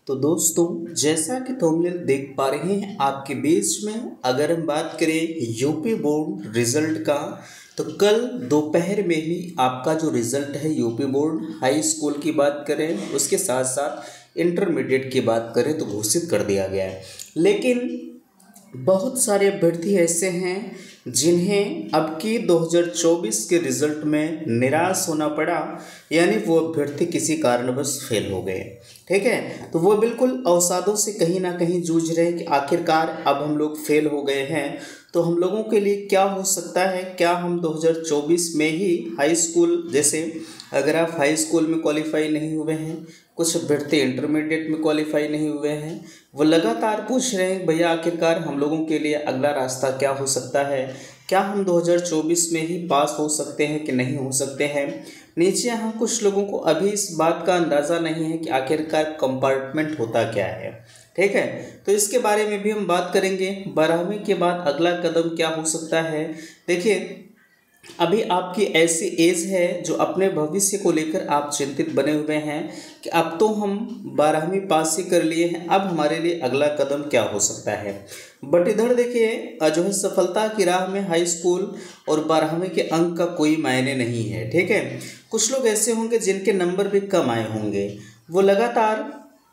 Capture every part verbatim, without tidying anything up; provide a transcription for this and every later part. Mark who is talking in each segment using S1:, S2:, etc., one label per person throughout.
S1: तो दोस्तों, जैसा कि तुम लोग देख पा रहे हैं आपके बीच में, अगर हम बात करें यूपी बोर्ड रिजल्ट का, तो कल दोपहर में ही आपका जो रिजल्ट है यूपी बोर्ड हाई स्कूल की बात करें, उसके साथ साथ इंटरमीडिएट की बात करें तो घोषित कर दिया गया है। लेकिन बहुत सारे अभ्यर्थी ऐसे हैं जिन्हें अब की दो हज़ार चौबीस के रिजल्ट में निराश होना पड़ा, यानी वो अभ्यर्थी किसी कारणवश फेल हो गए। ठीक है, तो वो बिल्कुल अवसादों से कहीं ना कहीं जूझ रहे हैं कि आखिरकार अब हम लोग फेल हो गए हैं, तो हम लोगों के लिए क्या हो सकता है। क्या हम दो हज़ार चौबीस में ही हाई स्कूल, जैसे अगर आप हाई स्कूल में क्वालिफाई नहीं हुए हैं, कुछ अभ्यर्थी इंटरमीडिएट में क्वालिफाई नहीं हुए हैं, वो लगातार पूछ रहे हैं भैया आखिरकार हम लोगों के लिए अगला रास्ता क्या हो सकता है, क्या हम दो हज़ार चौबीस में ही पास हो सकते हैं कि नहीं हो सकते हैं। नीचे यहाँ कुछ लोगों को अभी इस बात का अंदाज़ा नहीं है कि आखिरकार कंपार्टमेंट होता क्या है। ठीक है, तो इसके बारे में भी हम बात करेंगे। बारहवीं के बाद अगला कदम क्या हो सकता है। देखिए, अभी आपकी ऐसी एज है जो अपने भविष्य को लेकर आप चिंतित बने हुए हैं कि अब तो हम बारहवीं पास ही कर लिए हैं, अब हमारे लिए अगला कदम क्या हो सकता है। बट इधर देखिए, जो है सफलता की राह में हाई स्कूल और बारहवीं के अंक का कोई मायने नहीं है। ठीक है, कुछ लोग ऐसे होंगे जिनके नंबर भी कम आए होंगे, वो लगातार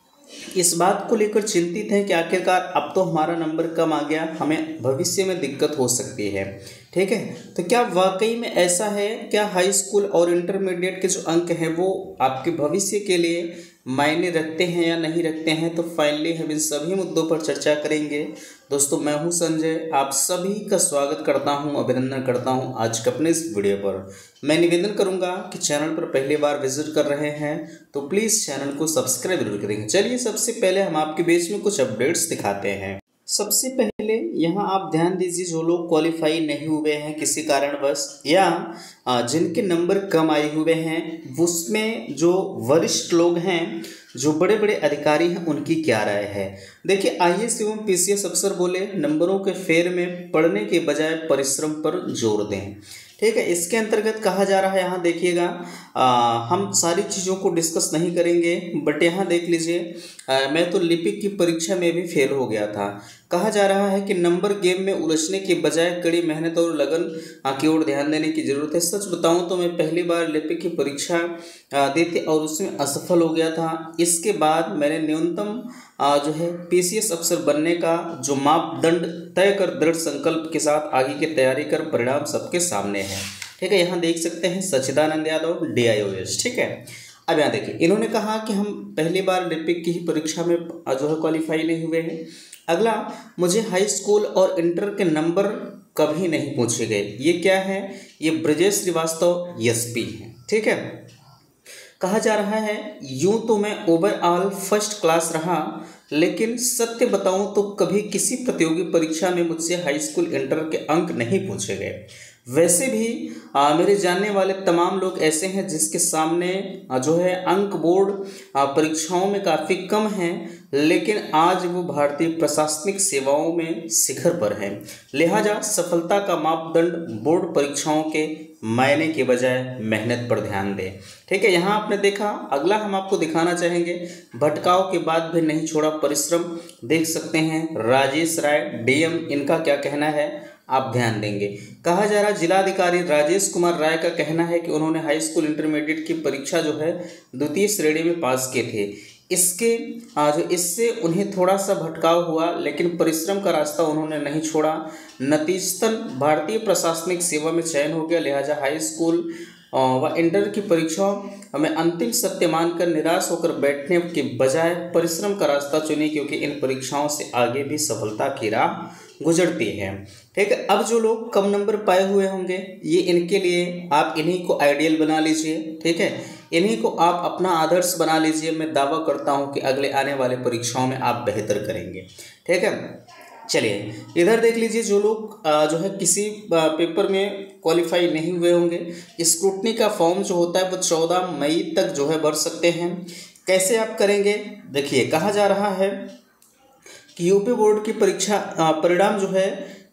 S1: इस बात को लेकर चिंतित हैं कि आखिरकार अब तो हमारा नंबर कम आ गया, हमें भविष्य में दिक्कत हो सकती है। ठीक है, तो क्या वाकई में ऐसा है, क्या हाई स्कूल और इंटरमीडिएट के जो अंक हैं वो आपके भविष्य के लिए मायने रखते हैं या नहीं रखते हैं। तो फाइनली हम इन सभी मुद्दों पर चर्चा करेंगे। दोस्तों, मैं हूं संजय, आप सभी का स्वागत करता हूं, अभिनंदन करता हूं आज के अपने इस वीडियो पर। मैं निवेदन करूंगा कि चैनल पर पहली बार विजिट कर रहे हैं तो प्लीज़ चैनल को सब्सक्राइब जरूर करेंगे। चलिए, सबसे पहले हम आपके बीच में कुछ अपडेट्स दिखाते हैं। सबसे पहले यहाँ आप ध्यान दीजिए, जो लोग क्वालिफाई नहीं हुए हैं किसी कारणवश या जिनके नंबर कम आए हुए हैं, उसमें जो वरिष्ठ लोग हैं, जो बड़े बड़े अधिकारी हैं, उनकी क्या राय है। देखिए, आई ए एस एवं पी सी एस अफसर बोले नंबरों के फेर में पढ़ने के बजाय परिश्रम पर जोर दें। ठीक है, इसके अंतर्गत कहा जा रहा है, यहाँ देखिएगा, हम सारी चीज़ों को डिस्कस नहीं करेंगे, बट यहाँ देख लीजिए, मैं तो लिपिक की परीक्षा में भी फेल हो गया था। कहा जा रहा है कि नंबर गेम में उलझने के बजाय कड़ी मेहनत और लगन की ओर ध्यान देने की जरूरत है। सच बताऊं तो मैं पहली बार लिपिक की परीक्षा दी थी और उसमें असफल हो गया था। इसके बाद मैंने न्यूनतम जो है पी सी एस अफसर बनने का जो मापदंड तय कर दृढ़ संकल्प के साथ आगे की तैयारी कर परिणाम सबके सामने है। ठीक है, यहाँ देख सकते हैं Sachchidanand Yadav, D I O S. ठीक है, अब यहाँ देखिए, इन्होंने कहा कि हम पहली बार लिपिक की ही परीक्षा में जो है क्वालिफाई नहीं हुए हैं। अगला, मुझे हाई स्कूल और इंटर के नंबर कभी नहीं पूछे गए। ये क्या है, ये ब्रजेश श्रीवास्तव एस पी हैं। ठीक है, कहा जा रहा है, यूं तो मैं ओवरऑल फर्स्ट क्लास रहा, लेकिन सत्य बताऊं तो कभी किसी प्रतियोगी परीक्षा में मुझसे हाई स्कूल इंटर के अंक नहीं पूछे गए। वैसे भी आ, मेरे जानने वाले तमाम लोग ऐसे हैं जिसके सामने आ, जो है अंक बोर्ड आ, परीक्षाओं में काफ़ी कम हैं, लेकिन आज वो भारतीय प्रशासनिक सेवाओं में शिखर पर हैं। लिहाजा सफलता का मापदंड बोर्ड परीक्षाओं के मायने के बजाय मेहनत पर ध्यान दें। ठीक है, यहाँ आपने देखा। अगला हम आपको दिखाना चाहेंगे, भटकाव के बाद भी नहीं छोड़ा परिश्रम। देख सकते हैं राजेश राय डी एम, इनका क्या कहना है आप ध्यान देंगे। कहा जा रहा है, जिलाधिकारी राजेश कुमार राय का कहना है कि उन्होंने हाई स्कूल इंटरमीडिएट की परीक्षा जो है द्वितीय श्रेणी में पास किए थे। इसके जो इससे उन्हें थोड़ा सा भटकाव हुआ, लेकिन परिश्रम का रास्ता उन्होंने नहीं छोड़ा। नतीजतन भारतीय प्रशासनिक सेवा में चयन हो गया। लिहाजा हाई स्कूल व इंटर की परीक्षाओं में अंतिम सत्य मानकर निराश होकर बैठने के बजाय परिश्रम का रास्ता चुने, क्योंकि इन परीक्षाओं से आगे भी सफलता की राह गुजरती है। ठीक है, अब जो लोग कम नंबर पाए हुए होंगे, ये इनके लिए आप इन्हीं को आइडियल बना लीजिए। ठीक है, इन्हीं को आप अपना आदर्श बना लीजिए। मैं दावा करता हूँ कि अगले आने वाले परीक्षाओं में आप बेहतर करेंगे। ठीक है, चलिए इधर देख लीजिए, जो लोग जो है किसी पेपर में क्वालिफाई नहीं हुए होंगे, स्क्रूटनी का फॉर्म जो होता है वो चौदह मई तक जो है भर सकते हैं। कैसे आप करेंगे, देखिए, कहा जा रहा है कि यूपी बोर्ड की परीक्षा परिणाम जो है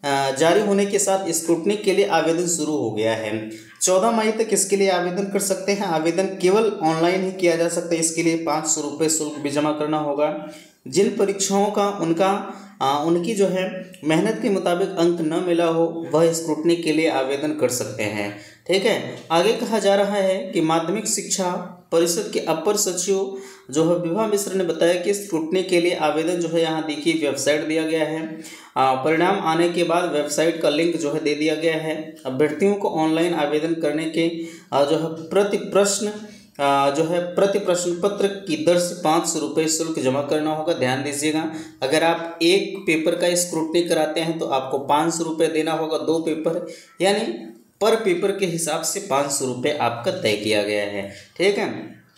S1: जारी होने के साथ स्क्रूटनी के लिए आवेदन शुरू हो गया है। चौदह मई तक इसके लिए आवेदन कर सकते हैं। आवेदन केवल ऑनलाइन ही किया जा सकता है। इसके लिए पाँच सौ रुपये शुल्क भी जमा करना होगा। जिन परीक्षाओं का उनका आ, उनकी जो है मेहनत के मुताबिक अंक न मिला हो वह स्क्रूटनी के लिए आवेदन कर सकते हैं। ठीक है, आगे कहा जा रहा है कि माध्यमिक शिक्षा परिषद के अपर सचिव जो है विभा मिश्र ने बताया कि स्क्रूटनी के लिए आवेदन जो है यहाँ देखिए वेबसाइट दिया गया है। परिणाम आने के बाद वेबसाइट का लिंक जो है दे दिया गया है। अभ्यर्थियों को ऑनलाइन आवेदन करने के आ, जो है प्रति प्रश्न जो है प्रति प्रश्न पत्र की दर से पाँच सौ रुपये शुल्क जमा करना होगा। ध्यान दीजिएगा, अगर आप एक पेपर का स्क्रूटनी कराते हैं तो आपको पाँच सौ रुपये देना होगा। दो पेपर यानी पर पेपर के हिसाब से पाँच सौ रुपये आपका तय किया गया है। ठीक है,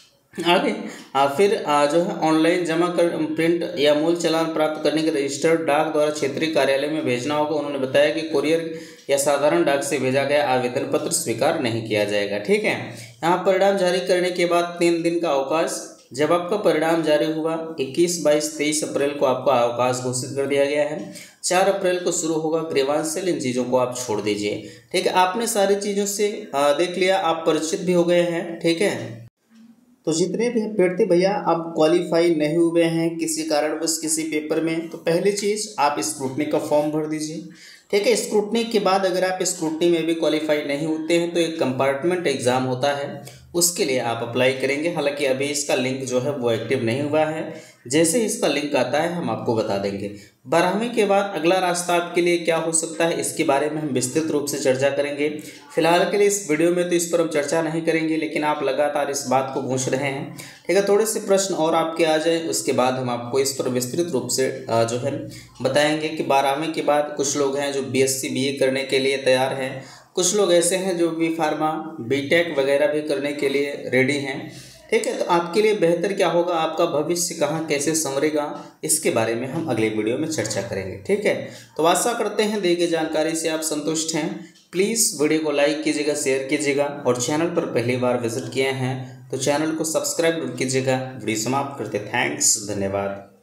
S1: आगे आ, फिर आ, जो है ऑनलाइन जमा कर प्रिंट या मूल चालान प्राप्त करने के रजिस्टर्ड डाक द्वारा क्षेत्रीय कार्यालय में भेजना होगा। उन्होंने बताया कि कुरियर या साधारण डाक से भेजा गया आवेदन पत्र स्वीकार नहीं किया जाएगा। ठीक है, यहाँ परिणाम जारी करने के बाद तीन दिन का अवकाश। जब आपका परिणाम जारी हुआ इक्कीस बाईस तेईस अप्रैल को आपका अवकाश घोषित कर दिया गया है। चार अप्रैल को शुरू होगा ग्रीवांश सेल। इन चीज़ों को आप छोड़ दीजिए। ठीक है, आपने सारी चीज़ों से देख लिया, आप परिचित भी हो गए हैं। ठीक है, तो जितने भी अभ्यर्थी भैया आप क्वालिफाई नहीं हुए हैं किसी कारणवश किसी पेपर में, तो पहली चीज़ आप स्क्रूटनी का फॉर्म भर दीजिए। ठीक है, स्क्रूटनी के बाद अगर आप स्क्रूटनी में भी क्वालिफाई नहीं होते हैं तो एक कंपार्टमेंट एग्ज़ाम होता है, उसके लिए आप अप्लाई करेंगे। हालांकि अभी इसका लिंक जो है वो एक्टिव नहीं हुआ है। जैसे ही इसका लिंक आता है हम आपको बता देंगे। बारहवीं के बाद अगला रास्ता आपके लिए क्या हो सकता है, इसके बारे में हम विस्तृत रूप से चर्चा करेंगे। फिलहाल के लिए इस वीडियो में तो इस पर हम चर्चा नहीं करेंगे, लेकिन आप लगातार इस बात को पूछ रहे हैं। ठीक है, थोड़े से प्रश्न और आपके आ जाए, उसके बाद हम आपको इस पर विस्तृत रूप से जो है बताएंगे कि बारहवीं के बाद कुछ लोग हैं जो B S C B A करने के लिए तैयार हैं, कुछ लोग ऐसे हैं जो बी फार्मा बी टेक वगैरह भी करने के लिए रेडी हैं। ठीक है, तो आपके लिए बेहतर क्या होगा, आपका भविष्य कहाँ कैसे संवरेगा, इसके बारे में हम अगले वीडियो में चर्चा करेंगे। ठीक है, तो आशा करते हैं दी गई जानकारी से आप संतुष्ट हैं। प्लीज़ वीडियो को लाइक कीजिएगा, शेयर कीजिएगा, और चैनल पर पहली बार विजिट किए हैं तो चैनल को सब्सक्राइब कीजिएगा। वीडियो समाप्त करते, थैंक्स, धन्यवाद।